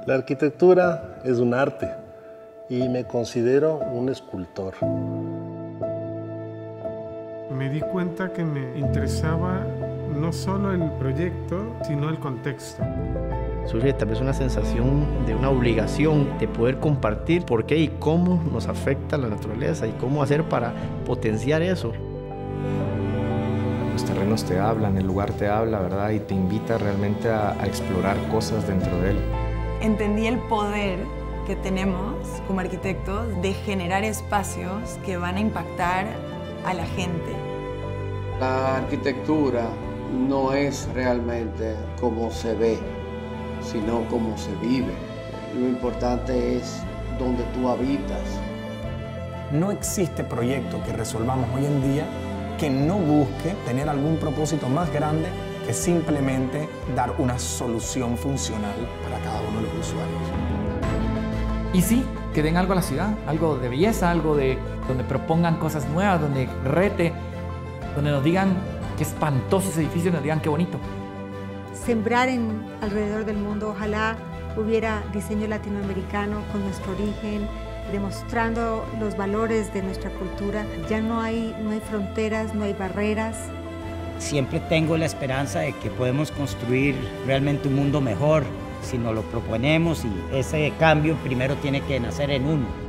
La arquitectura es un arte y me considero un escultor. Me di cuenta que me interesaba no solo el proyecto, sino el contexto. Surge tal vez una sensación de una obligación de poder compartir por qué y cómo nos afecta la naturaleza y cómo hacer para potenciar eso. Los terrenos te hablan, el lugar te habla, ¿verdad? Y te invita realmente a explorar cosas dentro de él. Entendí el poder que tenemos como arquitectos de generar espacios que van a impactar a la gente. La arquitectura no es realmente como se ve, sino como se vive. Lo importante es donde tú habitas. No existe proyecto que resolvamos hoy en día que no busque tener algún propósito más grande que simplemente dar una solución funcional para cada uno de los usuarios. Y sí, que den algo a la ciudad, algo de belleza, algo de donde propongan cosas nuevas, donde rete, donde nos digan qué espantoso ese edificio, nos digan qué bonito. Sembrar alrededor del mundo, ojalá hubiera diseño latinoamericano con nuestro origen, demostrando los valores de nuestra cultura. Ya no hay fronteras, no hay barreras. Siempre tengo la esperanza de que podemos construir realmente un mundo mejor si nos lo proponemos, y ese cambio primero tiene que nacer en uno.